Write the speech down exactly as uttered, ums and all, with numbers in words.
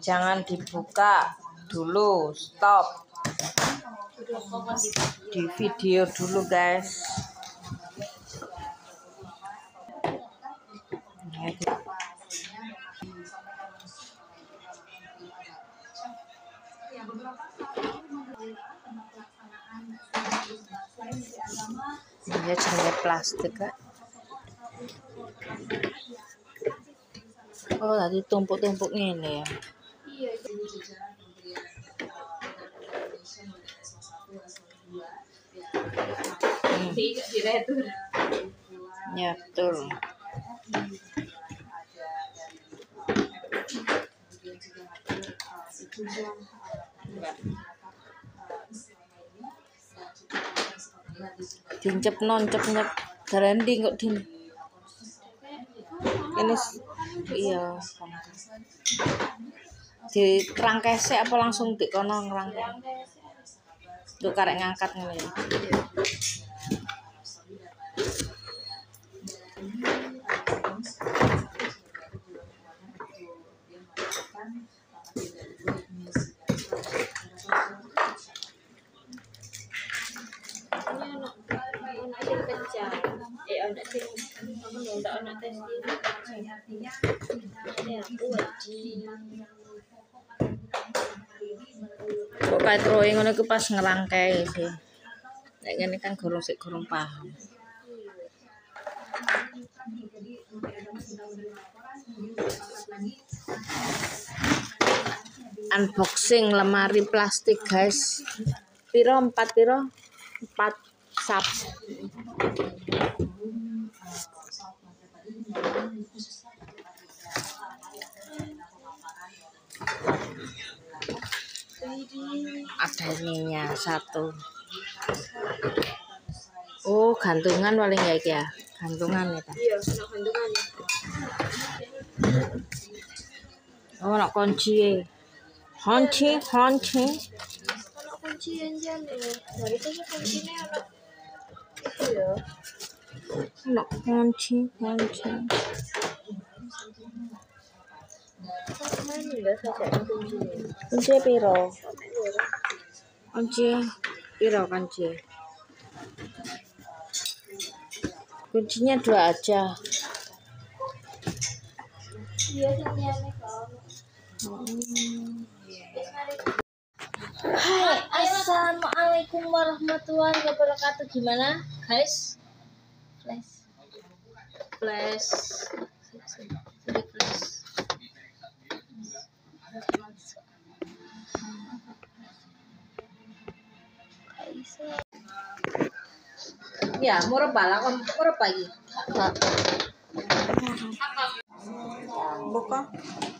Jangan dibuka dulu, stop. Di video dulu, guys. Ini jenis plastik, Kak. Oh, tadi tumpuk-tumpuk ini ya. Hmm. Ya, betul. Dincep noncep nyep garandi kok din. Ini iya. Di trangkese apa langsung dikono ngrangke. Tuh karek ngangkat ngene. Kok kayak drawing ngono iku pas ngerangkai sih. Nek ngene kan gorong sik gorong paham. Unboxing lemari plastik, guys. Piro empat piro? empat sap. Ada ininya satu. Oh, gantungan paling ya iki ya. Gantungan ya, Pak. Iya, gantungan. Oh, nak kunci. Kunci, kunci. Ono kunci jane. Dari itu kuncinya ono. Iya. Nak kunci, kunci. Kunci piro? Kunci piro kunci? Kuncinya dua aja. Iya, jane kok. Hai, assalamualaikum warahmatullahi wabarakatuh. Gimana, guys? Flash, flash, flash. Ya, murah bala, murah pagi. Buka.